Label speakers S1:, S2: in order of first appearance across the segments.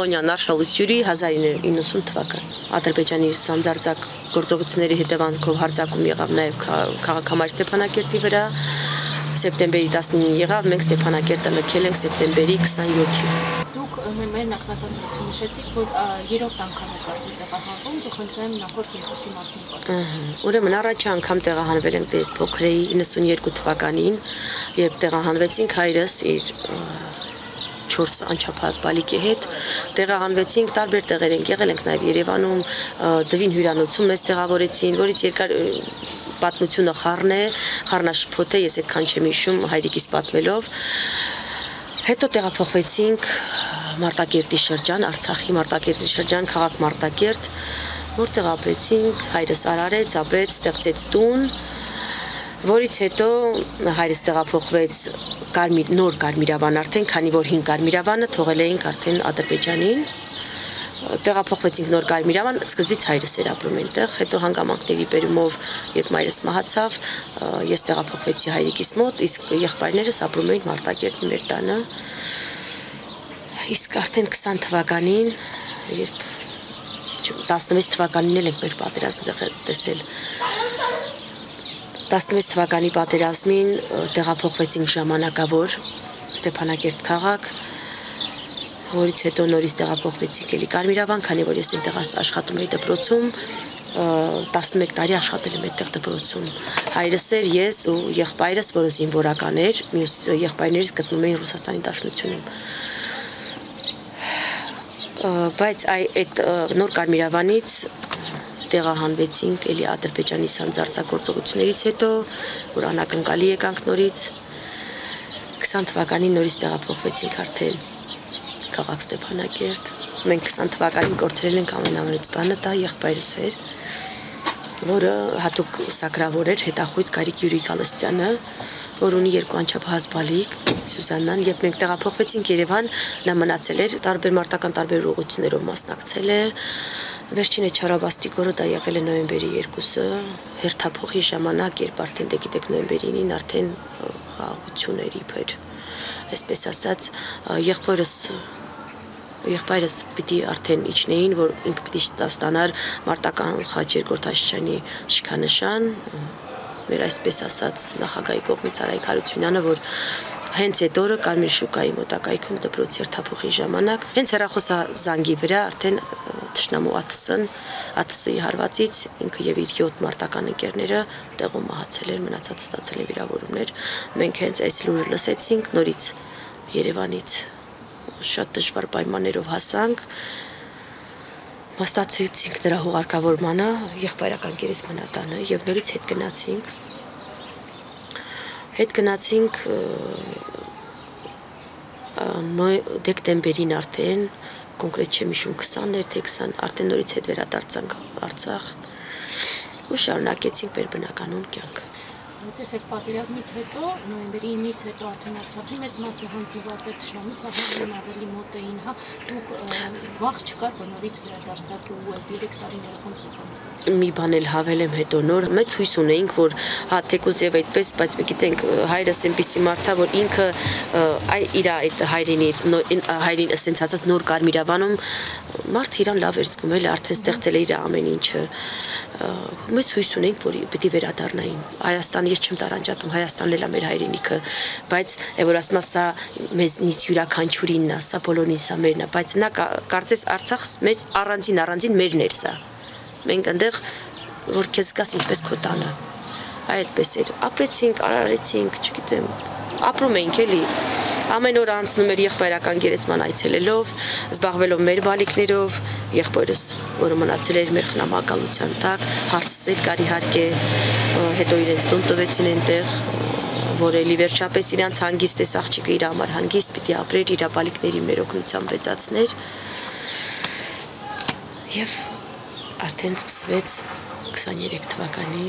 S1: Պոլոնյան արշալույսյուրի 1990 թվական։ Ադրբեջանի սանձարձակ գործողությունների հետևանքով հարձակում եղավ նաև քաղաքամարի Ստեփանակերտի վրա։ Սեպտեմբերի 19-ին եղավ, մենք Ստեփանակերտը լքել ենք սեպտեմբերի 27-ին։
S2: Դուք մեր նախնական ծրագրում նշեցիք, որ երրորդ անգամ եք արդեն տեղահանվում, դու խնդրեմ նախորդ երկուսի մասին պատմեք։
S1: Ուրեմն առաջի անգամ տեղահանվել ենք դες փոքր էի 92 թվականին, երբ տեղահանվեցինք հայրս իր 4 անչափահաս բալիկի հետ, տեղահանվեցինք, տարբեր տեղեր ենք եղել ենք նաև Երևանում, Դվին հյուրանոցում մեզ տեղավորեցին, որից երկար պատմությունը խառն է, խառնաշփոթ է, ես այդքան չեմ հիշում հայրիկիս պատմելով։ Հետո տեղափոխվեցինք Մարտակերտի շրջան, Արցախի Մարտակերտի շրջան, քաղաք Մարտակերտ, որտեղ ապրեցինք, հայրս արարեց, ապրեց, ստեղծեց տուն, որից հետո հայրս տեղափոխվեց նոր Կարմիրավան արդեն, քանի որ 5 Կարմիրավանը թողել էինք արդեն Ադրբեջանին, տեղափոխվեցինք նոր Կարմիրավան, սկզբից հայրս էր ապրում այնտեղ, հետո հանգամանքների բերումով, երբ մայրս մահացավ, ես տեղափոխվեցի հայրիկիս մոտ, իսկ եղբայրներս ապրում էին Մարտակերտի մեր տանը։ Իսկ արդեն 20 թվականին, երբ 16 թվականին էլ ենք մեր պատերազմը տեսել, 16 թվականի պատերազմին տեղափոխվեցինք ժամանակավոր Ստեփանակերտ քաղաք, որից հետո նորից տեղափոխվեցինք էլի Կարմիրավան, քանի որ ես այնտեղ աշխատում էի դպրոցում, 11 տարի աշխատել եմ այդտեղ դպրոցում։ Հայրս էր, ես ու եղբայրս, որը զինվորական էր, մյուս եղբայրներից գտնվում էին Ռուսաստանի Դաշնությունում։ Բայց այդ նոր Կարմիրավանից տեղահանվեցինք էլի Ադրբեջանի սանձարձակորձողություններից հետո, որ անակնկալի եկանք նորից, 20 թվականին նորից տեղափոխվեցինք արդեն քաղաք Ստեփանակերտ։ Մենք 20 թվականին կորցրել ենք ամենամեծ բանը, դա եղբայրս էր, որը հատուկ սակրավոր էր, հետախույզ Գարիկ Յուրի Գալստյանը, որ ունի 2 անչափահաս բալիկ, Սյուզաննան, երբ մենք տեղափոխվեցինք Երևան, նա մնացել էր, տարբեր մարտական տարբեր ուղղություններով մասնակցել է։ Վերջինը Չարաբաստիկ օրը դա եղել է նոյեմբերի 2-ը, հերթափոխի ժամանակ, երբ արդեն դե գիտեք նոյեմբերի 9-ին արդեն խաղաղություն էր իբր, այսպես ասած, եղբայրս պիտի արդեն իջնեին, որ ինքը պիտի ստանար մարտական խաչ երկրորդաշրջանի շքանշան, մեր այսպես ասած նախագահի կողմից Արայիկ Հարությունյանը, որ հենց այդ օրը Կարմիր շուկայի մոտակայքում դպրոցի հերթափոխի ժամանակ, հենց հեռախոսազանգի վրա արդեն թշնամու ԱԹՍ-ի հարվածից ինքը եւ իր 7 մարտական ընկերները տեղում մահացել են, մնացած ստացել են վիրավորումներ։ Մենք հենց այս լուրը լսեցինք, նորից Երևանից շատ դժվար պայմաններով հասանք, մասնակցեցինք նրա հուղարկավորմանը, եղբայրական գերեզմանատանը եւ նորից հետ գնացինք դեկտեմբերին արդեն, կոնկրետ չեմ հիշում 20-ն էր, թե 20, արդեն նորից հետ վերադարձանք Արցախ ու շարունակեցինք մեր բնականոն կյանքը։
S2: Տեսեք, պատերազմից հետո, նոյեմբերի 9-ից հետո արդեն Արցախի մեծ մասը հանձնված էր թշնամու սահմաններին ավելի մոտ էին, հա, դուք վախ չկար, որ նորից վերադարձաք ու այդ 3 տարիները ոնց եք անցկացրել։
S1: Մի բան էլ հավել եմ հետո նոր, մեծ հույս ունեինք, որ հա թեկուզ եւ այդպես, բայց մի գիտենք, հայրս այնպիսի մարդ է, որ ինքը իր այդ հայրին ասենց ասած նոր Կարմիրավանում մարդ իրան լավ էր զգում, էլ արդեն ստեղծել է իր ամեն ինչը։ Մեծ հույս ունենք, որ պիտի վերադառնային։ Հայաստանը ես չեմ տարանջատում, Հայաստանն էլ է մեր հայրենիքը, բայց որ ասում եմ, սա մեզնից յուրաքանչյուրինն է, սա բոլորինս է մերն է, բայց նա կարծես Արցախ մեծ առանձին մերն էր սա։ Մենք այնտեղ որ քեզ զգաս ինչպես քո տանը։ Այդպես էր։ Ապրեցինք, արարեցինք, չգիտեմ, ապրում էինք էլի։ Ամեն օր անցնում էր եղբայրական գերեզման այցելելով, զբաղվելով մեր բալիկներով, եղբայրս, որը մնացել էր մեր խնամակալության տակ, հարցել կար իհարկե, հետո իրենց տուն տվեցին այնտեղ, որ էլի վերջապես իրանց հանգիստ էս աղջիկը իր համար հանգիստ պիտի ապրեր, իր բալիկների մեր օգնությամբ մեծացներ։ Եվ արդեն սկսվեց 23 թվականի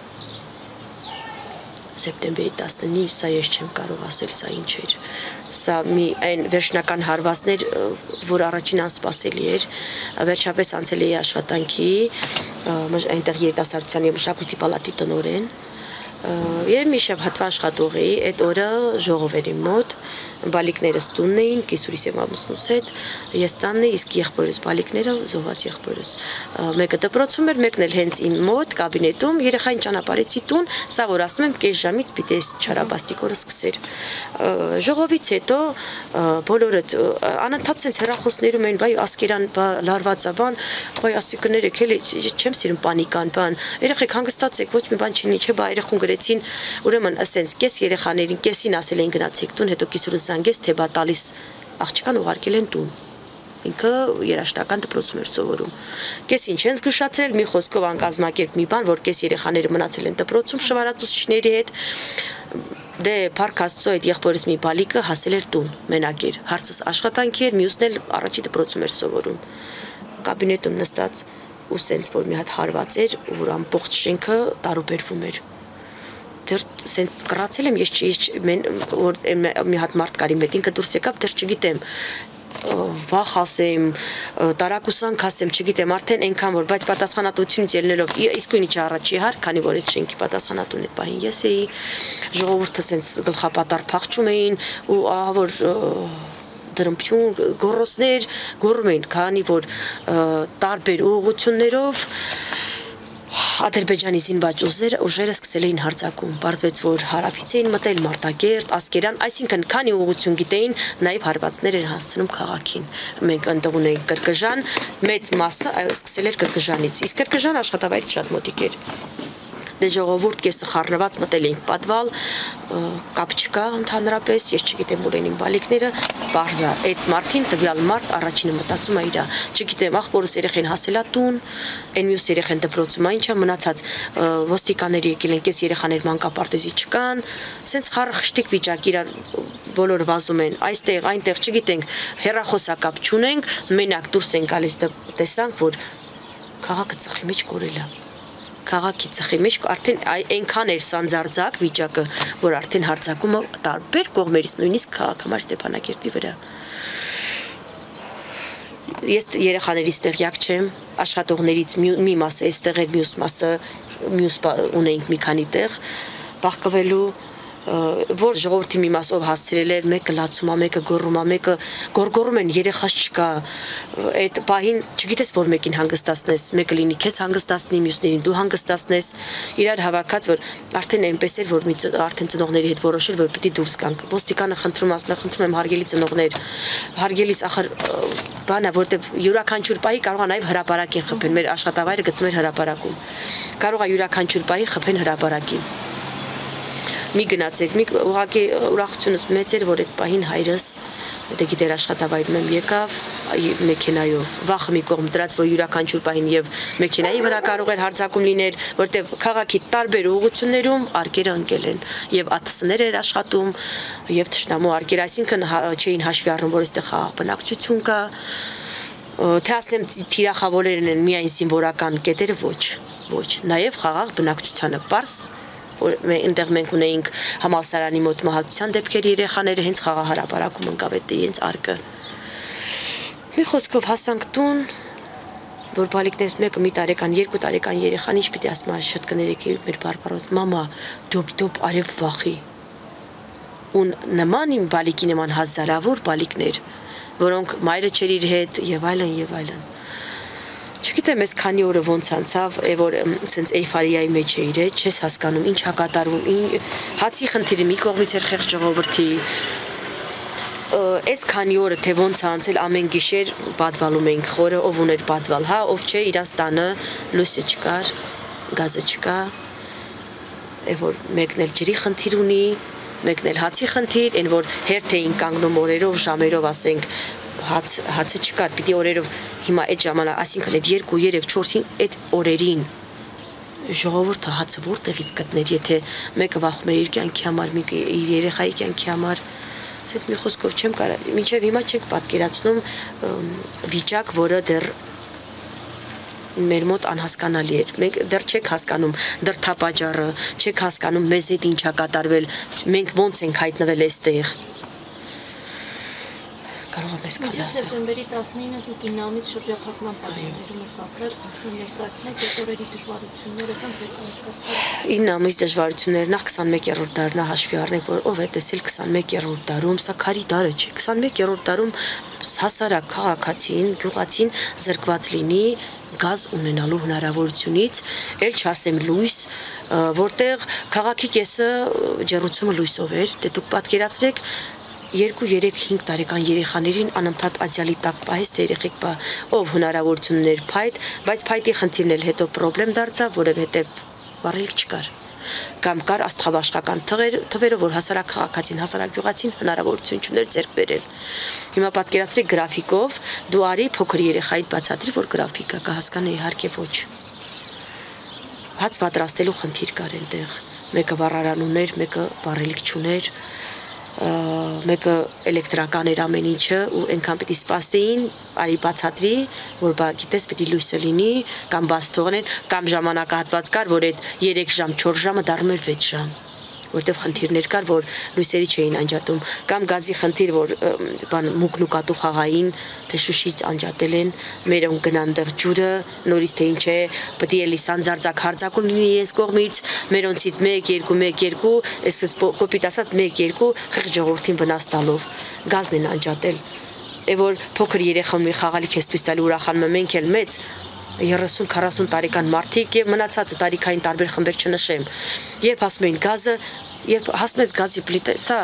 S1: սեպտեմբերի 19-ի, սա ես չեմ կարող ասել, սա ինչ էր, սա մի այն վերջնական հարվածներ, որ առաջին անսպասելի էր, վերջապես անցել էի աշխատանքի, այնտեղ երիտասարդության և մշակույթի պալատի տնօրեն, Երբ մի շաբաթվա աշխատող էի, այդ օրը ժողով էր իմ մոտ, բալիկներս տունն էին, կիսուրիս եւ ամուսնուս հետ, ես տանն էի, իսկ եղբորս բալիկները զոհված եղբորս։ Մեկը դպրոցում էր, մեկն էլ հենց իմ մոտ կաբինետում, երեխային ճանապարհեցի տուն, սա որ ասում եմ, կես ժամից պիտի այս չարաբաստիկորը սկսեր։ Ժողովից հետո բոլորը անընդհատ sense հեռախոսներում էին, բայ ասկերան, լարվածաբան, բայ ասի կներեք, էլի չեմ սիրում պանիկան, բան։ Երեխեք հանգստացեք, ոչ մի բան չլինի, չէ, բա երեխուն գրեցին, ուրեմն ասենց կես երեխաներին, կեսին ասել էին գնացեք տուն, հետո կիսուրս զանգեց, թե բա տալիս աղջկան ուղարկել են տուն։ Ինքը երաշտական դպրոցում էր սովորում։ Կեսին չեն զգուշացրել, մի խոսքով անկազմակերպ մի բան, որ կես երեխաները մնացել են դպրոցում շվարածուցիչների հետ։ Դե Փառք Աստծո այդ եղբորս մի բալիկը հասել էր տուն, մենակ էր, հարցս աշխատանքի էր, մյուսն էլ առաջի դպրոցում էր սովորում։ Կաբինետում նստած ու սենց որ մի հատ հարված էր, որ ամբողջ շենքը տարուբերվում էր։ Դեռ սենց կռացել եմ ես որ մի հատ մարդ կարի մետ ինքը դուրս եկավ, դեռ չգիտեմ վախ ասեմ, տարակուսանք ասեմ, չգիտեմ, արդեն այնքան որ, բայց պատասխանատվությունից ելնելով իսկույնի չառաջի հար, քանի որ այդ շենքի պատասխանատուն այդ պահին ես էի, ժողովուրդը սենց գլխապատառ փախչում էին ու ահա որ դրամփյուն գոռոցներ գոռում էին, քանի որ տարբեր ուղղություններով Ադրբեջանի զինված ուժերը սկսել էին հարձակում, բարձվեց, որ հարավից էին մտել, Մարտակերտ, Ասկերան, այսինքն քանի ուղղություն գիտեին, նաև հարվածներ էր հասցնում քաղաքին։ Մենք ընդդեմ ունեինք Կրկժան, մեծ մասը սկսել էր Կրկժանից, իսկ Կրկժան աշխատավայրից շատ մոտիկ էր։ Դե ժողովուրդ կեսը խառնված մտել էինք պատվալ, կապ չկա ընդհանրապես, ես չգիտեմ ուր են իմ բալիկները, բարձա, այդ մարդին տվյալ մարդ առաջինը մտածում է իրա, չգիտեմ, ախորս երեխեն հասելա տուն, այն մյուս երեխեն դպրոցում, ինչա մնացած ոստիկանների եկել են, կես երեխաներ մանկապարտեզի չկան, սենց խառը խշտիկ վիճակ իրար բոլորը վազում են, այստեղ, այնտեղ, չգիտենք, հեռախոսակապ չունենք, մենակ դուրս են գալիս տեսանք, որ քաղաքը ծխի մեջ կորել է։ Քաղաքի ծխի մեջ արդեն այնքան էր սանձարձակ վիճակը, որ արդեն հարձակումը տարբեր կողմերից նույնիսկ քաղաքամար Ստեփանակերտի վրա։ Ես երեխաներից տեղյակ չեմ, աշխատողներից մի մասը այստեղ էր, մյուս ունեինք մի քանի տեղ բախկվելու, որ ժողովրդի մի մասով հասցրել էր, մեկը լացում է, մեկը գոռում է, մեկը գոռգոռում են, երեխաս չկա, այդ պահին չգիտես որ մեկին հանգստացնես, մեկը լինի քեզ հանգստացնի, մյուսներին դու հանգստացնես, իրար հավաքած որ արդեն այնպես էր որ արդեն ծնողների հետ որոշել որ պիտի դուրս գանք, ոստիկանը խնդրում ասում է, խնդրում եմ հարգելի ծնողներ, հարգելիս ախր բանա որտեվ յուրաքանչյուր պահի կարող է նաև հրապարակին խփեն, մեր աշխատավայրը գտնվում էր հրապարակում, կարող է յուրաքանչյուր պահի խփեն հրապարակին։ Մի գնացեք, մի ուղղակի ուրախությունս մեծ էր, որ այդ պահին հայրս դե գիտեր աշխատավայրում եմ եկավ մեքենայով, վախը մի կողմ դրած, որ յուրաքանչյուր պահին եւ մեքենայի վրա կարող էր հարձակում լիներ, որտեվ քաղաքի տարբեր ուղղություններում արկերը ընկել են եւ ԱԹՍ-ներ էր աշխատում եւ թշնամու արկեր, այսինքն չէին հաշվի առնում, որ այստեղ խաղաղ բնակչություն կա, թե ասեմ թիրախավորներն են միայն զինվորական կետերը, ոչ, նաեւ խաղաղ բնակչությանը պարզ այնտեղ մենք ունեինք համալսարանի մոտ մահացության դեպքեր երեխաները հենց խաղահարապարակում ընկավ այդ իրենց արկը։ Մի խոսքով հասանք տուն, որ բալիկներից մեկը մի տարեկան, 2 տարեկան երեխան ինչ պիտի ասում է շատ կներեք մեր բարբարոս մամա դոպ արև վախի։ Ու նման իմ բալիկի նման հազարավոր բալիկներ, որոնք մայրը չեր իր հետ եւ այլն։ Չգիտեմ ես քանի օրը ոնց անցավ, որ սենց էյֆորիայի մեջ էիր, չես հասկանում ինչ հակատարվում, հացի խնդիրը մի կողմից էր խեղճ ժողովրդի։ Այս քանի օրը թե ոնց անցել ամեն գիշեր պատվալում էինք խորը, ով ուներ պատվալ, հա, ով չէ, իրանց տանը լույսը չկար, գազը չկա, որ մեկն էլ ջրի խնդիր ունի, մեկն էլ հացի խնդիր, այն որ հերթ էին կանգնում օրերով, ժամերով, ասենք հացը չկար, պիտի օրերով հիմա այդ ժամանակ, այսինքն այդ 2, 3, 4-ին այդ օրերին ժողովուրդը հացը որտեղից գտներ, եթե մեկը վախում էր իր կյանքի համար, մեկը իր երեխայի կյանքի համար, ասես մի խոսքով չեմ կարող, մինչև հիմա չենք պատկերացնում վիճակ, որը դեռ մեր մոտ անհասկանալի էր, մենք դեռ չեք հասկանում դրդապատճառը, չեք հասկանում մեզ հետ ինչ է կատարվել, մենք ոնց ենք հայտնվել այստեղ։ կարող եմ այսքան
S2: Մինչև
S1: ասել։
S2: սեպտեմբերի 19-ը դուք 9 ամիս շրջափակման տարիներում եք ապրել, խնդրում ներկայացնեք այդ օրերի դժվարությունները, ոնց եք անցկացրել։
S1: 9 ամիս դժվարություններ, նախ 21-րդ դարն է հաշվի առնենք, որ ով է տեսել 21-րդ դարում, սա քարի դարը չէ։ 21-րդ դարում հասարակ քաղաքացին, գյուղացին զրկված լինի գազ ունենալու հնարավորությունից, ել չասեմ լույս, որտեղ քաղաքի կեսը ջեռուցումը լույսով էր, դե դուք պատկերացրեք 2-3-5 տարեկան երեխաներին անընդհատ ադյալի տակ պահես, թե երեխեք ով հնարավորություններ փայտ, բայց փայտի խնդիրն էլ հետո խնդրեմ դարձավ, որովհետև վառելիք չկար։ Կամ կար աստղաբաշխական թվերը, որ հասարակ քաղաքացին, հասարակ գյուղացին հնարավորություն չուներ ձեռք բերել։ Հիմա պատկերացրեք գրաֆիկով, դու արի փոքր երեխայիդ բացատրի, որ գրաֆիկա կհասկանա իհարկե ոչ։ Հաց պատրաստելու խնդիր կար այնտեղ։ Մեկը վառարան ուներ, մեկը վառելիք չուներ, մեկը էլեկտրական էր ամեն ինչը ու այնքան պիտի սպասեին, արի բացատրի, որ բա գիտես պիտի լույսը լինի, կամ բաց թողնեն, կամ ժամանակահատված կար, որ այդ 3 ժամ, 4 ժամը դառնում էր 6 ժամ, որտեղ խնդիրներ կար, որ լույսերի չէին անջատում, կամ գազի խնդիր, որ բան մուկն ու կատու խաղային, թե Շուշիից անջատել են, մերոն գնան դեղ ջուրը, նորից թե ինչ է, պետք է լիսան ձարձակ հարձակում լինի ես կողմից, մերոնցից 1-2, այսպես կոպիտ ասած 1-2 խիղճ ժողովրդին վնաս տալով, գազն են անջատել, որ փոքր երեխան մի խաղալիք ես ցույց տալու ուրախանում եմ, մենք էլ մեծ 30-40 տարեկան մարդիկ եւ մնացածը տարիքային տարբեր խմբեր չնշեմ։ Երբ ասում են գազը, երբ հասնում ես գազի պլիտա, սա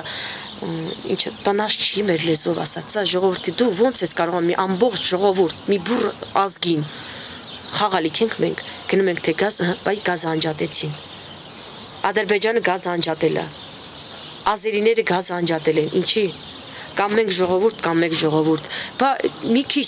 S1: ինչը տնաշ չի մեր լեզվով ասած, սա ժողովրդի դու ոնց ես կարող մի ամբողջ ժողովուրդ, մի բուռ ազգին խաղալիք ենք մենք, գնում ենք թե գազ, բայ գազը անջատեցին։ Ադրբեջանը գազը անջատել է։ Ազերիները գազը անջատել են, ինչի՞։ Կամ մենք ժողովուրդ, կամ մեկ ժողովուրդ։ Բա մի քիչ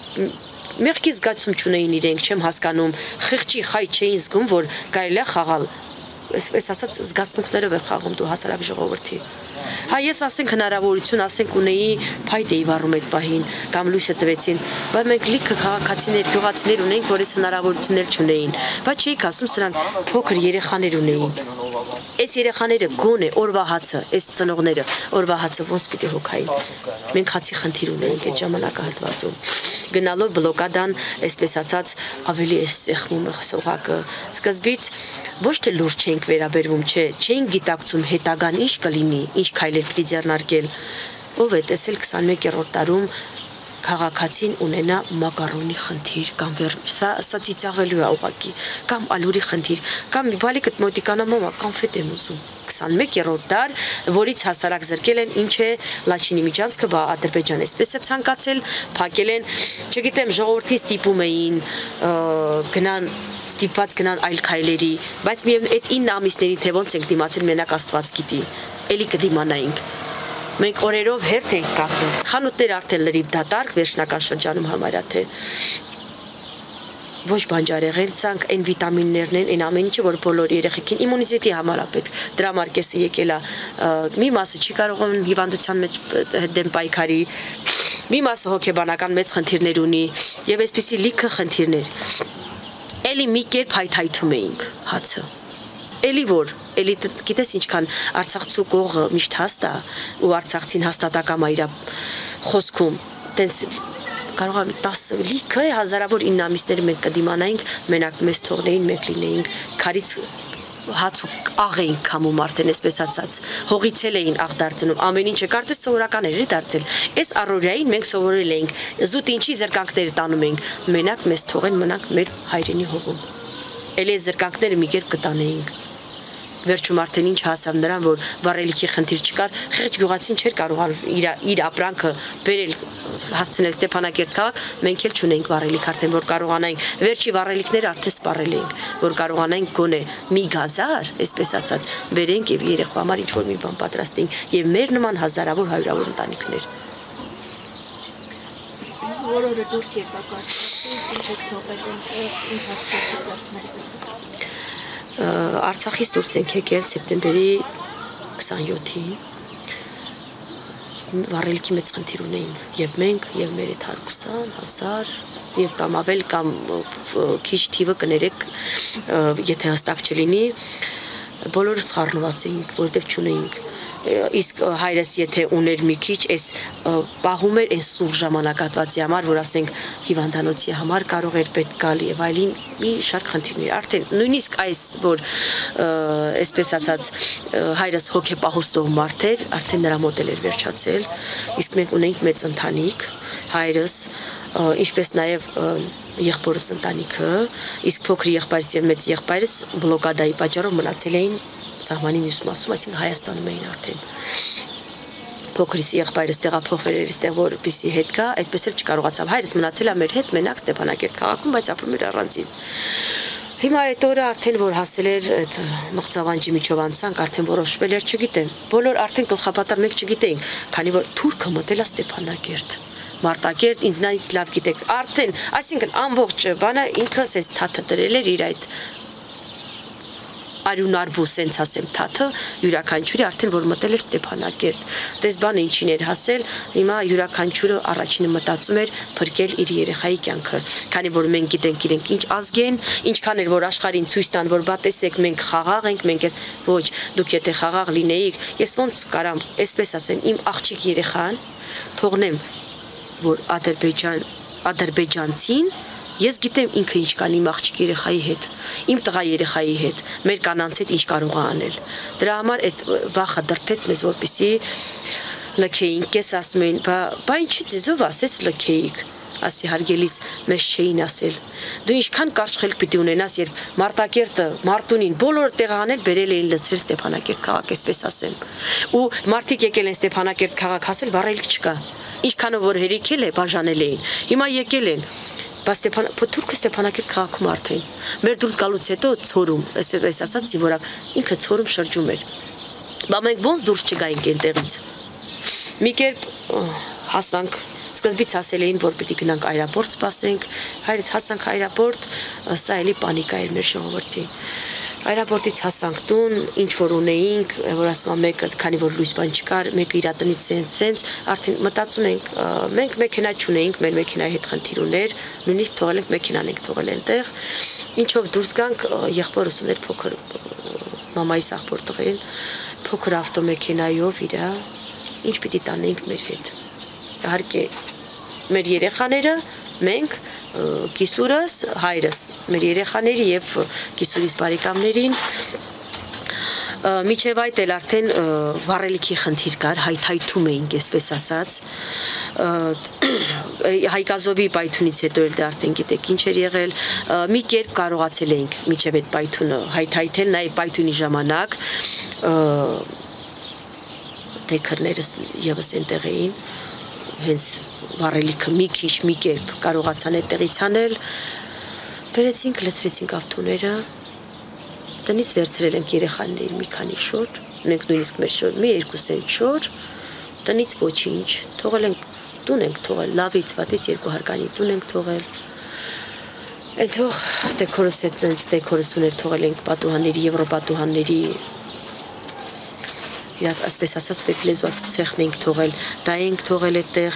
S1: մեղքի զգացում չունեին իրենք, չեմ հասկանում, խղճի խայ չէին զգում, որ կարելի է խաղալ, այսպես ասած զգացմունքներով է խաղում դու հասարակ ժողովրդի։ Հա ես ասենք հնարավորություն, ասենք ունեի փայտ էի վառում այդ պահին, կամ լույսը տվեցին, բայց մենք լիքը քաղաքացիներ, գյուղացիներ ունեինք, որ այս հնարավորություններ չունեին, բայց չէիք ասում սրանք փոքր երեխաներ ունեին։ Այս երեխաները գոնե օրվա հացը, այս ծնողները օրվա հացը ոնց պիտի հոգային։ Մենք հացի խնդիր ունեինք այդ ժամանակահատվածում։ Գնալով բլոկադան, այսպես ասած, ավելի է սեղմում սողակը։ Սկզբից ոչ թե լուրջ չենք վերաբերվում, չէինք գիտակցում հետագան ինչ կլինի, ինչ քայլեր պիտի ձեռնարկել։ Ով է տեսել 21-րդ դարում քաղաքացին ունենա մակարոնի խնդիր կամ սա ծիծաղելու է ուղղակի, կամ ալուրի խնդիր, կամ մի բալի կտ մոտիկանա մամա կոնֆետ եմ ուզում։ 21-րդ դար, որից հասարակ զրկել են ինչ է Լաչինի միջանցքը, բա Ադրբեջան այսպես է ցանկացել, փակել են, չգիտեմ, ժողովրդին ստիպում էին գնան ստիպված գնան այլ քայլերի, բայց միև այդ 9 ամիսների թե ոնց ենք դիմացել մենակ Աստված գիտի, էլի կդիմանայինք։ Մենք օրերով հերթ ենք կախում, խանութներ արդեն լրիվ դատարկ, վերջնական շրջանում համարյա թե ոչ բանջարեղեն, սրանք այն վիտամիններն են, այն ամեն ինչը, որ բոլոր երեխեքին իմունիտետի համար է պետք, դրա մարկեսը եկել է, մի մասը չի կարող հիվանդության մեջ դեմ պայքարի, մի մասը հոգեբանական մեծ խնդիրներ ունի եւ այսպիսի լիքը խնդիրներ։ Էլի մի կերպ հայթայթում էինք հացը։ Էլի որ, էլի գիտես ինչքան Արցախցու կողը միշտ հաստ է ու Արցախցին հաստատակամ է իր խոսքում, տենց կարող է 10 լիքը հազարավոր 9 ամիսները մենք կդիմանայինք, մենակ մեզ թողնեին, մենք լինեինք քարից հաց ու աղ էին քամում արդեն այսպես ասած, հողից էլ էին աղ դարձնում, ամեն ինչը կարծես սովորական էր դարձել։ Այս առօրյային մենք սովորել էինք, զուտ ինչի զրկանքները տանում էինք, մենակ մեզ թողեն մնանք մեր հայրենի հողում։ Էլի զրկանքները մի կերպ կտանեինք։ Վերջում արդեն ինչ հասավ նրան, որ վառելիքի խնդիր չկար, խեղճ գյուղացին չէր կարողանում իր ապրանքը բերել հասցնել Ստեփանակերտ քաղաք, մենք էլ չունեինք վառելիք արդեն, որ կարողանայինք, վերջի վառելիքները արդեն սպառել էինք, որ կարողանայինք գոնե մի գազար, այսպես ասած, բերենք եւ երեխու համար ինչ-որ մի բան պատրաստենք եւ մեր նման հազարավոր հարյուրավոր ընտանիքներ։
S2: Որը դուրս եկակ Արցախից, ինչ եք թողել, ինչ հասցրեցիք դարձնել ձեզ։
S1: Արցախից դուրս ենք եկել սեպտեմբերի 27-ին, վառելիքի մեծ խնդիր ունեինք, եւ մենք, եւ մեր այդ 120,000, եւ կամ ավել, կամ քիչ թիվը կներեք, եթե հստակ չլինի, բոլորս խառնված էինք, որտեվ չունեինք։ իսկ հայրս եթե ուներ մի քիչ, այս պահում էր այս սուղ ժամանակատվածի համար, որ ասենք հիվանդանոցի համար կարող էր պետք գալ եւ այլին մի շարք խնդիրներ։ Արդեն նույնիսկ այս որ այսպես ասած հայրս հոգեպահոստող մարդ էր, արդեն նրա մոտ էր վերջացել, իսկ մենք ունենք մեծ ընտանիք, հայրս, ինչպես նաեւ եղբորս ընտանիքը, իսկ փոքր եղբայրս եւ մեծ եղբայրս բլոկադայի պատճառով մնացել էին սահմանի մյուս մասում, այսինքն Հայաստանում էին արդեն։ Փոքրիս եղբայրս տեղափոխվել էր այստեղ, որպեսզի հետ գա, այդպես էլ չկարողացավ։ Հայրս մնացել է մեր հետ մենակ Ստեփանակերտ քաղաքում, բայց ապրում էր առանձին։ Հիմա այդ օրը արդեն որ հասել էր այդ մղձավանջի միջով անցանք, արդեն որոշվել էր, չգիտեմ։ Բոլոր արդեն գլխապատար մենք չգիտեինք, քանի որ թուրքը մտել է Ստեփանակերտ։ Մարտակերտ ինձնից լավ գիտեք։ Արդեն, այսինքն ամբողջ բանը ինքը սենց թաթը դրել էր իր այդ արյունարբու սենց ասեմ թաթը յուրաքանչյուրի արդեն որ մտել էր Ստեփանակերտ։ Դες բանը ինչին էր հասել, հիմա յուրաքանչյուրը առաջինը մտածում էր փրկել իր երեխայի կյանքը, քանի որ մենք գիտենք իրենք ինչ ազգ են, ինչքան էր որ աշխարհին ցույց տան, որ բա տեսեք մենք խաղաղ ենք, մենք էս ոչ, դուք եթե խաղաղ լինեիք, ես ոնց կարամ, այսպես ասեմ, իմ աղջիկ երեխան թողնեմ, որ ադրբեջանցին Ես գիտեմ ինքը ինչ կան իմ աղջիկ երեխայի հետ, իմ տղա երեխայի հետ, մեր կանանց հետ ինչ կարող է անել։ Դրա համար այդ վախը դրթեց մեզ, որպեսզի լքեինք, կես ասում էին, բա ինչի ձեզով ասես լքեիք, ասի հարգելիս մեզ չէին ասել։ Դու ինչքան կարճ խելք պիտի ունենաս, երբ Մարտակերտը, Մարտունին, բոլոր տեղաներ բերել էին լցրել Ստեփանակերտ քաղաք, այսպես ասեմ։ Ու մարդիկ եկել են Ստեփանակերտ քաղաք հասել, վառելիք չկա։ Ինչքանով որ հերիքել է, բաժանել էին։ Հիմա եկել են Բայց թուրքը Ստեփանակերտ քաղաքում արդեն մեր դուրս գալուց հետո ցորում, այսպես ասած զինվորակ ինքը ցորում շրջում էր։ Բա մենք ոնց դուրս չգայինք այնտեղից։ Մի կերպ հասանք, սկզբից ասել էին, որ պիտի գնանք այրապորտ սպասենք, հայրից հասանք այրապորտ, սա էլի պանիկա էր մեր ժողովրդի։ Այրապորտից հասանք տուն, ինչ որ ունեինք, որ ասում մեկը, քանի որ լույս բան չկար, մեկը իր տնից սենց, արդեն մտածում ենք, մենք մեքենա չունեինք, մեր մեքենայի հետ խնդիր ուներ, նույնիսկ թողել ենք մեքենան ենք թողել այնտեղ, ինչով դուրս գանք, եղբորս ուներ փոքր մամայիս աղբոր տղեն, փոքր ավտոմեքենայով իր, ինչ պիտի տանեինք մեր հետ։ Իհարկե, մեր երեխաները, մենք կիսուրս, հայրս, մեր երեխաների և կիսուրիս բարեկամներին միջև այդ էլ արդեն վառելիքի խնդիր կար, հայթայթում էինք, այսպես ասած, Հայկազովի պայթունից հետո էլ դա արդեն գիտեք ինչ էր եղել, մի կերպ կարողացել էինք միջև այդ պայթունը հայթայթել, նաև պայթունի ժամանակ թեքրներս ևս այնտեղ էին, հենց վառելիքը մի քիչ մի կերպ կարողացան այդտեղից անել, բերեցինք, լցրեցինք ավտոները, տնից վերցրել ենք երեխաներին մի քանի շոր, մենք նույնիսկ մեր շոր, մի երկուսեն շոր, տնից ոչինչ, թողել ենք, տուն ենք թողել, լավից, վատից երկու հարկանի տուն ենք թողել, այնթող դեքորս հետ դեքորս ուներ թողել ենք պատուհանների, եվրոպատուհանների իրաց ասպես ասած պետք լեզուած ցեխն ենք թողել, դա ենք թողել այդտեղ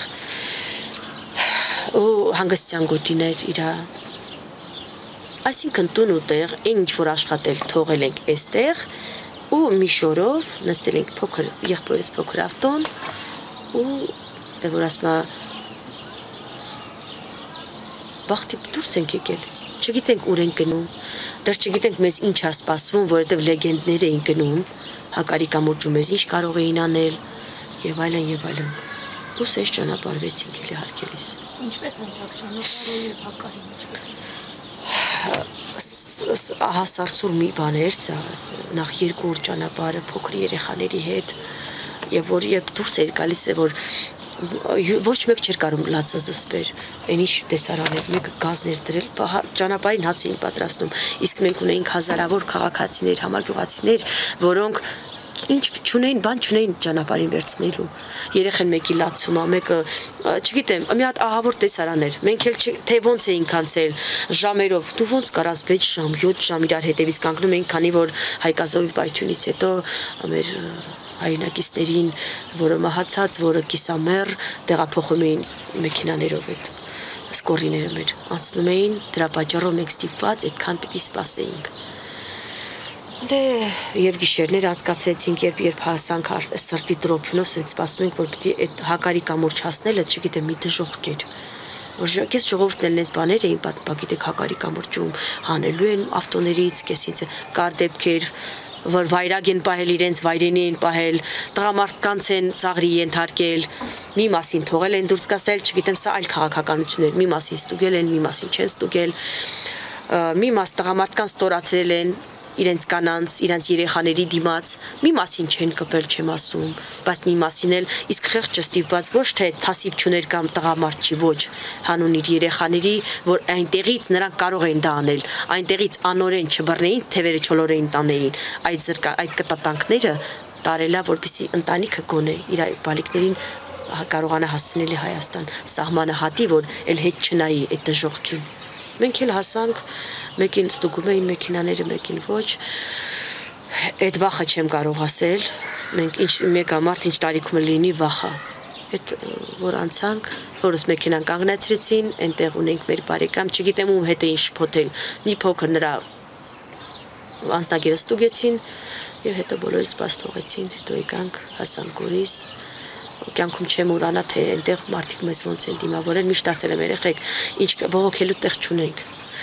S1: ու հանգստյան գոտիներ իրա այսինքն տուն ու տեղ այն ինչ որ աշխատել թողել ենք այստեղ ու մի շորով նստել ենք փոքր եղբորս փոքր ավտոն ու որ ասма բախտի դուրս ենք եկել չգիտենք ուր ենք գնում դեռ չգիտենք մեզ ինչ է սպասվում որովհետև լեգենդներ էին գնում հակարի կամուրջում մեզ ինչ կարող էին անել եւ այլն ու սենց ճանապարհվեցինք էլի հարկելիս
S2: ինչպես անցավ ճանապարհը եւ հակարին ինչպես
S1: ահա սարսուր մի բան էր սա նախ 2 օր ճանապարհը փոքր երեխաների հետ եւ որ երբ դուրս էր գալիս է որ ոչ մեկ չէր կարող լացը զսպեր այն ինչ տեսարաններ մեկը գազներ դրել ճանապարհին հաց էին պատրաստում իսկ մենք ունեինք հազարավոր քաղաքացիներ համագյուղացիներ որոնք ինչ չունեին բան չունեին ճանապարհին վերցնելու երեխեն մեկի լացում մեկը չգիտեմ մի հատ ահավոր տեսարան էր մենք էլ թե ոնց էինք անցել ժամերով դու ոնց կարաս 6 ժամ 7 ժամ իրար հետևից կանգնում էինք քանի որ Հայկազովի պայթյունից հետո մեր հայրենակիցներին որը մահացած որը կիսամեռ տեղափոխում էին մեքենաներով այդ սկորիները մեր անցնում էին դրա պատճառով մենք ստիպված այդքան պիտի սպասեինք Դե եւ գիշերներ անցկացեցինք, երբ հասանք սրտի տրոփյունով, ասենց սպասում ենք, որ պիտի այդ հակարի կամուրջ հասնելը, չգիտեմ, մի դժոխք էր։ Որ քեզ ժողովուրդն էլ նես բաներ էին պատմում, գիտեք, հակարի կամուրջում հանելու են ավտոներից, քեսից կար դեպքեր, որ վայրագ են պահել իրենց, վայրենի են պահել, տղամարդկանց են ծաղրի ենթարկել, մի մասին թողել են դուրս կասել, չգիտեմ, սա այլ քաղաքականություններ, մի մասին ստուգել են, մի մասին չեն ստուգել, մի մաս տղամարդկանց ստորացրել են իրենց կանանց, իրենց երեխաների դիմաց, մի մասին չեն կպել, չեմ ասում, բայց մի մասին էլ իսկ խեղճը ստիպված ոչ թե թասիբ չուներ կամ տղամարդ չի, ոչ, հանուն իր երեխաների, որ այնտեղից նրանք կարող են դա անել, այնտեղից անորեն չբռնեին, թևերը չոլորեին տանեին, այդ կտատանքները տարելա, որպեսզի ընտանիքը գոնե իր բալիկներին կարողանա հասցնել Հայաստան, սահմանը հատի, որ էլ հետ չնայի այդ դժոխքին։ Մենք էլ հասանք, մեկին ստուգում էին մեքենաները, մեկին ոչ, այդ վախը չեմ կարող ասել, մենք մեկամարդ ինչ տարիքում լինի վախը, այդ որ անցանք, որս մեքենան կանգնացրեցին, այնտեղ ունենք մեր բարեկամ, չգիտեմ ում հետ էին շփոթել, մի փոքր նրա անձնագիրը ստուգեցին եւ հետո բոլորից բաց թողեցին, հետո եկանք, հասանք Գորիս, կյանքում չեմ ուրանա, թե այնտեղ մարդիկ մեզ ոնց են դիմավորել, միշտ ասել եմ երեխեք, ինչ բողոքելու տեղ չունենք,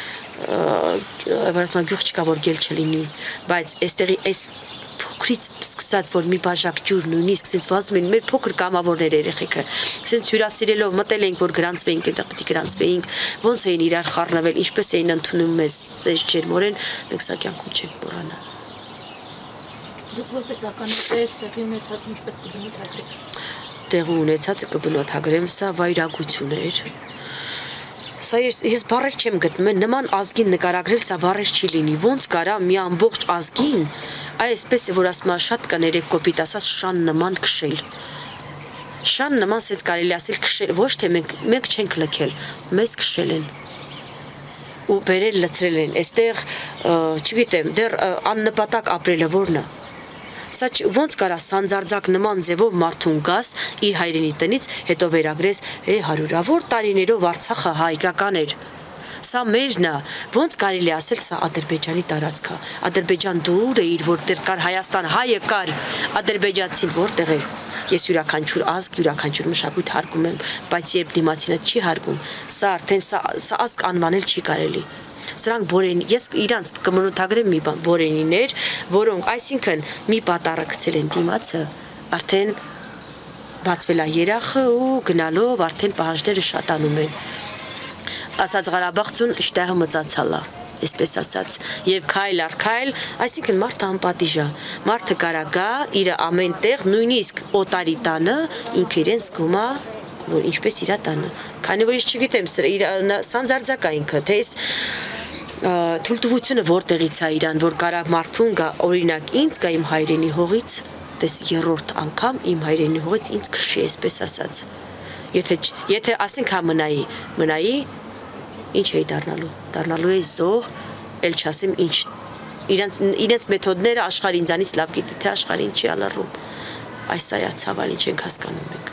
S1: ասում գյուղ չկա, որ գել չլինի, բայց այստեղի այս փոքրից սկսած, որ մի բաժակ ջուր նույնիսկ սենց վազում են մեր փոքր կամավորներ երեխեքը, սենց հյուրասիրելով մտել ենք, որ գրանցվեինք, այնտեղ պետք է գրանցվեինք, ոնց էին իրար խառնվել, ինչպես էին ընդունում մեզ, սենց ջերմորեն, մենք սա կյանքում չենք մոռանա։
S2: Դուք որպես ականատես տեղի ունեցածն ինչպես կբնութագրեք։
S1: Տեղի ունեցածը կբնութագրեմ, սա վայրագություն էր։ Սա ես բառեր չեմ գտնում, նման ազգին նկարագրել սա բառեր չի լինի, ոնց կարա մի ամբողջ ազգին, այսպես է որ ասում շատ կներեք կոպիտ ասած շան նման քշել։ Շան նման սենց կարելի ասել քշել, ոչ թե մենք չենք լքել, մեզ քշել են։ Ու բերել լցրել են, այստեղ, չգիտեմ, դեռ աննպատակ ապրելը որն է։ Սա ոնց կարա սանձարձակ նման ձևով մարդուն գաս իր հայրենի տնից, հետո վերագրես, հարյուրավոր տարիներով Արցախը հայկական էր։ Սա մերն է, ոնց կարելի ասել սա Ադրբեջանի տարածք է։ Ադրբեջան դուր է իր, որտեղ կար Հայաստան, հայը կար, ադրբեջանցին որտեղ է։ Ես յուրաքանչյուր ազգ, յուրաքանչյուր մշակույթ հարգում եմ, բայց երբ դիմացինը չի հարգում, սա արդեն սա ազգ անվանել չի կարելի։ Սրանք բորեն, ես իրանց կմնութագրեմ մի բան, բորենիներ, որոնք, այսինքն մի պատառը գցել են դիմացը, արդեն բացվել է երախը ու գնալով արդեն պահանջները շատանում են։ Ասած Ղարաբաղցուն շտեղը մծացալա, այսպես ասած, եւ քայլ առ քայլ, այսինքն մարդը անպատիժ է, մարդը կարա գա իր ամեն տեղ, նույնիսկ օտարի տանը ինքը իրեն զգում է, որ ինչպես իր տանը, քանի որ ես չգիտեմ, սանձարձակ է ինքը, թե թույլտվությունը որտեղից է իրան, որ կարա մարդուն գա, օրինակ ինձ գա իմ հայրենի հողից, տես երրորդ անգամ իմ հայրենի հողից ինձ քշի, այսպես ասած, եթե ասենք հա մնայի, ինչ էի դառնալու էի զոհ, էլ չասեմ ինչ, իրենց մեթոդները աշխարհ ինձանից լավ գիտի, թե աշխարհին չի ալռում, այս այա ցավալ ինչ ենք հասկանում մենք։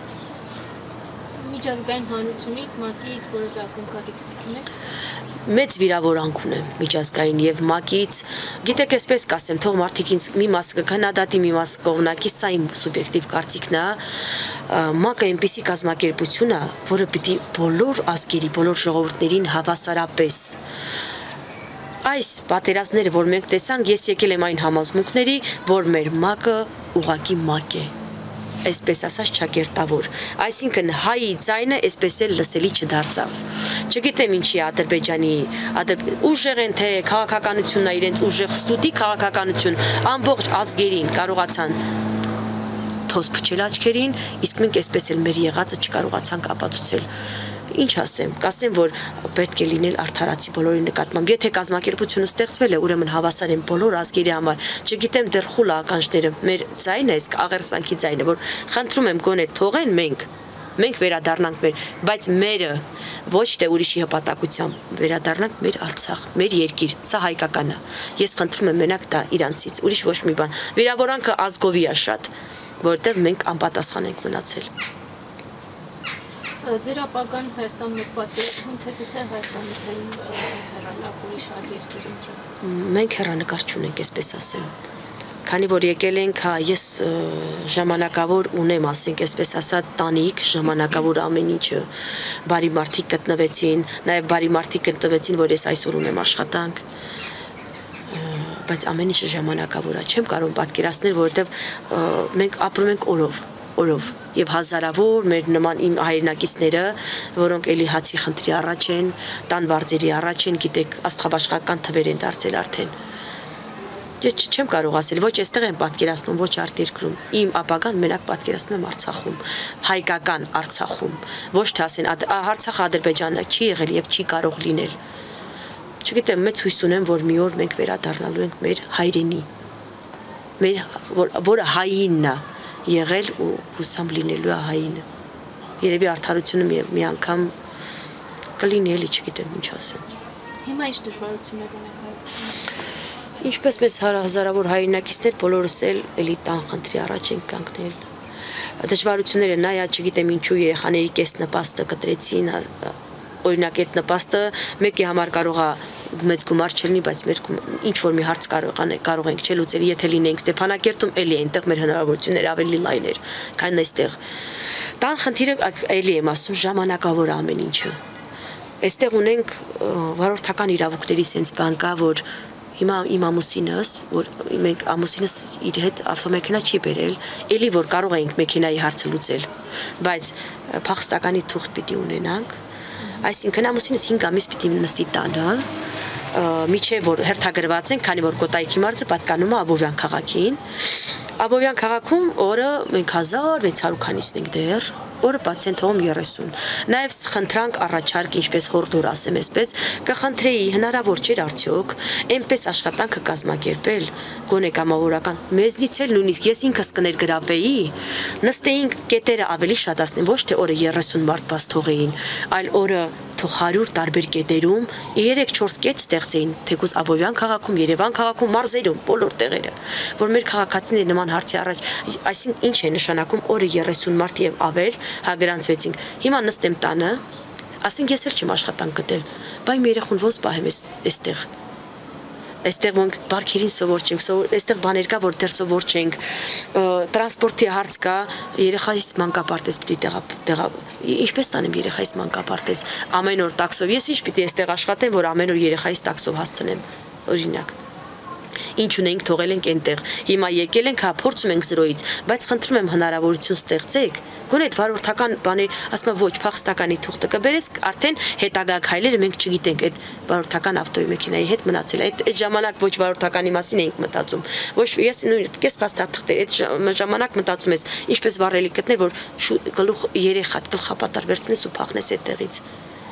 S2: Միջազգային հանրությունից, ՄԱԿ-ից որևէ ակնկալիք ունեք։
S1: Մեծ վիրավորանք ունեմ միջազգային եւ ՄԱԿ-ից, գիտեք այսպես կասեմ, թող մարդիկ ինձ մի մասը քննադատի, մի մասը կողմնակի, սա իմ սուբյեկտիվ կարծիքն է, ՄԱԿ-ը այնպիսի կազմակերպություն է, որը պիտի բոլոր ազգերի, բոլոր ժողովուրդներին հավասարապես այս պատերազմները, որ մենք տեսանք, ես եկել եմ այն համոզմունքների, որ մեր ՄԱԿ-ը ուղղակի ՄԱԿ է, այսպես ասած ճակերտավոր, այսինքն հայի ձայնը այսպես էլ լսելի չդարձավ։ Չգիտեմ ինչի Ադրբեջանի ուժեղ են, թե քաղաքականությունն է իրենց ուժեղ ստուդի քաղաքականություն, ամբողջ ազգերին կարողացան թոս փչել աչքերին, իսկ մենք այսպես էլ մեր եղածը չկարողացանք ապացուցել։ Ինչ ասեմ, կասեմ, որ պետք է լինել արդարացի բոլորի նկատմամբ։ Եթե կազմակերպությունը ստեղծվել է, ուրեմն հավասար են բոլոր ազգերի համար։ Չգիտեմ դեռ խուլ ականջները, մեր ձայնը, այս աղերսանքի ձայնը, որ խնդրում եմ գոնե թողեն մենք վերադառնանք բայց մերը ոչ թե ուրիշի հպատակությամբ վերադառնանք մեր Արցախ, մեր երկիր, սա հայկական է։ Ես խնդրում եմ մենակ դա իրանցից, ուրիշ ոչ մի բան։ Վիրավորանքը ազգովի է շատ, որովհետև մենք անպատասխան ենք մնացել։
S2: Ձեր ապագան Հայաստան մոտ պատկերացնում թե գուցե Հայաստանից է հեռանալ ուրիշ այլ երկիր ընտրել։
S1: Մենք հեռանկար չունենք, այսպես ասեմ։ Քանի որ եկել ենք, ես ժամանակավոր ունեմ, ասենք, այսպես ասած, տանիք, ժամանակավոր ամեն ինչը բարի մարդիկ գտնվեցին, նաև բարի մարդիկ գտնվեցին, որ ես այսօր ունեմ աշխատանք, բայց ամեն ինչը ժամանակավոր է, չեմ կարող պատկերացնել, որովհետև մենք ապրում ենք օրով եւ հազարավոր մեր նման իմ հայրենակիցները, որոնք էլի հացի խնդրի առաջ են, տան վարձերի առաջ են, գիտեք, աստղաբաշխական թվեր են դարձել արդեն։ Ես չեմ կարող ասել, ոչ այստեղ եմ պատկերացնում, ոչ արտերկրում։ Իմ ապագան մենակ պատկերացնում եմ Արցախում, հայկական Արցախում։ Ոչ թե ասեն Արցախը Ադրբեջանը չի եղել եւ չի կարող լինել։ Չգիտեմ, մեծ հույս ունեմ, որ մի օր մենք վերադառնալու ենք մեր հայրենի, որը հայինն է եղել ու հուսամ լինելու է հայինը։ Երևի արդարությունը մի անգամ կլինի, էլի չգիտեմ ինչ ասեմ։
S2: Հիմա ինչ դժվարություններ ունեք Հայաստանում։
S1: Ինչպես մեզ հազարավոր հայրենակիցներ, բոլորս էլի տան խնդրի առաջ ենք կանգնել։ Դժվարությունները նայա, չգիտեմ ինչու երեխաների կես նպաստը կտրեցին, օրինակ այդ նպաստը մեկի համար կարող է մեծ գումար չլինի, բայց մեր ինչ որ մի հարց կարող ենք չլուծել, եթե լինենք Ստեփանակերտում, էլի այնտեղ մեր հնարավորությունները ավելի լայն էր, քան այստեղ։ Տան խնդիրը էլի եմ ասում, ժամանակավոր ամեն ինչը։ Այստեղ ունենք վարորդական իրավունքների sense բան կա, որ հիմա իմ ամուսինս, որ մենք ամուսինս իր հետ ավտոմեքենա չի բերել, էլի որ կարող ենք մեքենայի հարցը լուծել, բայց փախստականի թուղթ պիտի ունենանք, այսինքն ամուսինս 5 ամիս պիտի նստի տանը, միջև որ հերթագրված են, քանի որ Կոտայքի մարզը պատկանում է Աբովյան քաղաքին, Աբովյան քաղաքում օրը մենք 1600 քանիսն ենք դեռ, օրը պացիենտ հողում 30։ Նաև խնդրանք առաջարկ, ինչպես հորդոր ասեմ այսպես, կխնդրեի հնարավոր չէր արդյոք այնպես աշխատանքը կազմակերպել, գոնե կամավորական, մեզնից էլ նույնիսկ ես ինքս կներգրավվեի, նստեինք կետերը ավելի շատացնեն, ոչ թե օրը 30 մարդ բաց թողեին, այլ օրը թող 100 տարբեր կետերում 3-4 կետ ստեղծեին, թեկուզ Աբովյան քաղաքում, Երևան քաղաքում, մարզերում, բոլոր տեղերը, որ մեր քաղաքացիները նման հարցի առաջ, այսինքն ինչ է նշանակում օրը 30 մարդ եւ ավել հագրանցվեցինք։ Հիմա նստեմ տանը, ասենք ես էլ չեմ աշխատանք գտել, բայց մի երեխուն ոնց պահեմ այստեղ։ Այստեղ ոք բարքերին սովոր չենք, այստեղ բաներ կա, որ դեռ սովոր չենք, տրանսպորտի հարց կա, երեխայիս մանկապարտեզ պիտի ինչպես տանեմ երեխայիս մանկապարտեզ, ամեն օր տաքսով, ես ինչ պիտի այստեղ աշխատեմ, որ ամեն օր երեխայիս տաքսով հասցնեմ, օրինակ։ Ինչ ունենք թողել ենք այնտեղ։ Հիմա եկել ենք, հա, փորձում ենք զրոյից, բայց խնդրում եմ հնարավորություն ստեղծեք։ Գոնե այդ վարորդական բաներ, ասում եմ, ոչ, փախստականի թուղթը կբերես, արդեն հետագա քայլերը մենք չգիտենք, այդ վարորդական ավտոյի մեքենայի հետ մնացել է։ Այդ ժամանակ ոչ վարորդականի մասին էինք մտածում։ Ոչ, ես նույնպես փաստաթղթեր, այդ ժամանակ մտածում ես, ինչպես վառելի գտնել, որ գլուխ երեխա գլխապատար վերցնես ու փախնես այդտեղից։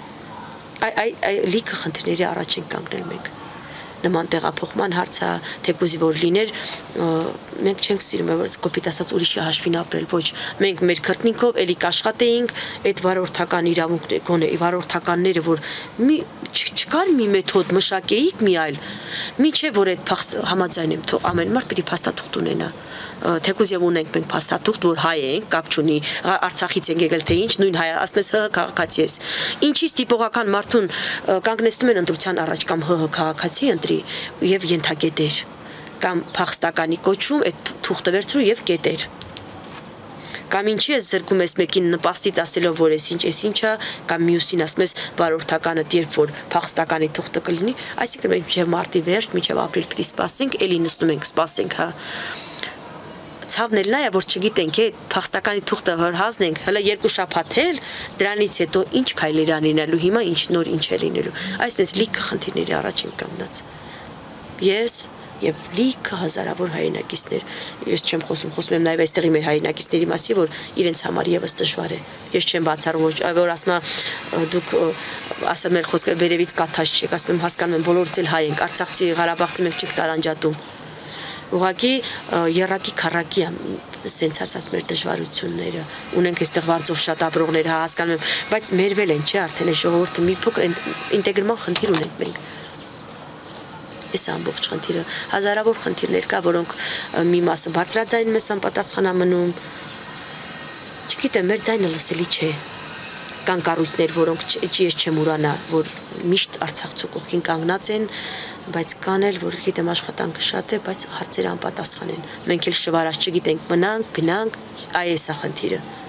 S1: Լիքը խնդիրների առաջ ենք կանգնել մենք։ Նման տեղափոխման հարցը թեկուզի որ լիներ, մենք չենք սիրում, որ կոպիտ ասած ուրիշի հաշվին ապրել, ոչ, մենք մեր քրտնինքով էլի կաշխատեինք, այդ վարորդական իրավունքները, գոնե վարորդականները, որ չկար մի մեթոդ մշակեիք մի այլ, մինչև որ այդ համաձայն եմ, ամեն մարդ պիտի փաստաթուղթ ունենա, թեկուզ եւ ունենք մենք փաստաթուղթ, որ հայ ենք, կապ չունի, Արցախից ենք եկել թե ինչ, նույն հայ, ասում ես ՀՀ քաղաքացի ես։ Ինչից տիպողական մարդուն կանգնեցնում են ընտրության առաջ կամ ՀՀ քաղաքացի ընտրի եւ ենթակետեր կամ փախստականի կոչում այդ թուղթը վերցրու եւ կետեր։ Կամ ինչի ես զրկում ես մեկին նպաստից ասելով որ ես ինչա, կամ մյուսին ասում ես վարորդականը երբ որ փախստականի թուղթը կլինի, այսինքն մենք մինչև մարտի վերջ, մինչև ապրիլ պիտի սպասենք, էլի նստում ենք, սպասենք, հա։ Ցավն էլ նա է, որ չգիտենք, փախստականի թուղթը հրհազնենք, հələ 2 շաբաթ էլ, դրանից հետո ինչ քայլեր անելու, հիմա ինչ նոր ինչ է լինելու։ Այսպես լիքը խնդիրների առաջ ենք կանգնած։ Ես եւ լիքը հազարավոր հայրենակիցներ, ես չեմ խոսում եմ նաեւ այստեղի մեր հայրենակիցների մասի, որ իրենց համար եւս դժվար է։ Ես չեմ բացառում, որ ասում դուք ասում եք խոսքը վերևից կաթաշ չեք, ասում եմ հասկանում եմ, բոլորս էլ հայ ենք, Արցախցի, Ղարաբաղցի մենք չենք տարանջատում։ Ուղղակի երակի քարակի սենց ասած մեր դժվարությունները ունենք այստեղ վարձով շատ ապրողներ, հա, հասկանում եմ, բայց մերվել են, չէ, արդեն է ժողովուրդը մի փոքր ինտեգրման խնդիր ունենք մենք։ Այս ամբողջ խնդիրը, հազարավոր խնդիրներ կա, որոնք մի մասը բարձրաձայն մեզ անպատասխան մնում։ Չգիտեմ, մեր ձայնը լսելի չէ։ կան կառույցներ, որոնք ես չեմ ուրանա, որ միշտ Արցախցու կողքին կանգնած են, բայց կան էլ, որ գիտեմ աշխատանքը շատ է, բայց հարցերը անպատասխան են։ Մենք էլ շվարած չգիտենք, մնանք, գնանք, այ էս է խնդիրը։